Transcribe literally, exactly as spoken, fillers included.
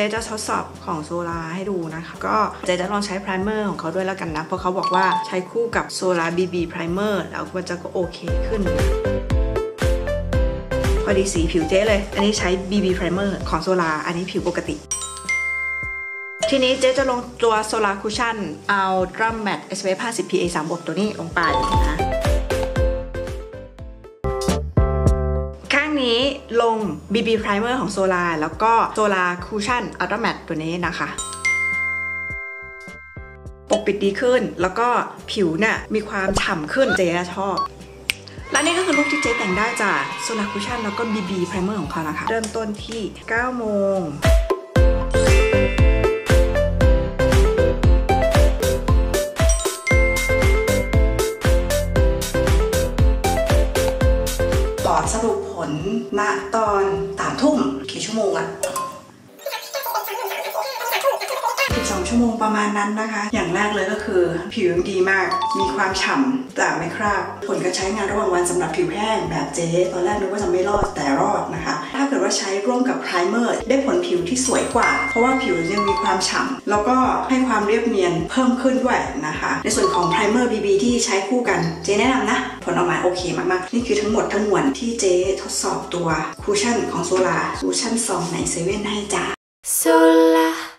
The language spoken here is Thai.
จะทดสอบของโซลาให้ดูนะคะก็เจ๊จะลองใช้ไพรเมอร์ของเขาด้วยแล้วกันนะเพราะเขาบอกว่าใช้คู่กับโซลา บี บี Primer แล้วมันจะก็โอเคขึ้นพอดีสีผิวเจ๊เลยอันนี้ใช้ บี บี Primer ของโซลาอันนี้ผิวปกติทีนี้เจ๊จะลงตัวโซลาคุชชั่นเอาดรัมแมท เอส พี เอฟ ห้าสิบ พี เอ สาม บวกตัวนี้ลงไปนะข้างนี้ลง บี บี Primer ของโซลาแล้วก็โซลาคุชชั่นอัลตร้าแมทตัวนี้นะคะปกปิดดีขึ้นแล้วก็ผิวเนี่ยมีความฉ่ำขึ้นเจ๊ชอบและนี่ก็คือลุคที่เจ๊แต่งได้จากโซลาคุชชั่นแล้วก็ บี บี Primer ของเขานะคะเริ่มต้นที่เก้าโมงสรุปผลณตอนสามทุ่มกี่ชั่วโมงอะสิบสองชั่วโมงประมาณนั้นนะคะอย่างแรกเลยก็คือผิวดีมากมีความฉ่ำแต่ไม่คราบผลการใช้งานระหว่างวันสำหรับผิวแห้งแบบเจ๊ตอนแรกนึกว่าจะไม่รอดแต่รอดนะคะถ้าเกิดว่าใช้ร่วมกับไพรเมอร์ได้ผลผิวที่สวยกว่าเพราะว่าผิวยังมีความฉ่ำแล้วก็ให้ความเรียบเนียนเพิ่มขึ้นด้วยนะคะในส่วนของไพรเมอร์ บี บี ที่ใช้คู่กันเจ๊แนะนำนะผลออกมาโอเคมากๆนี่คือทั้งหมดทั้งมวลที่เจ๊ทดสอบตัวคูชั่นของโซลาคูชั่นซองในเซเว่นให้จ้าโซลา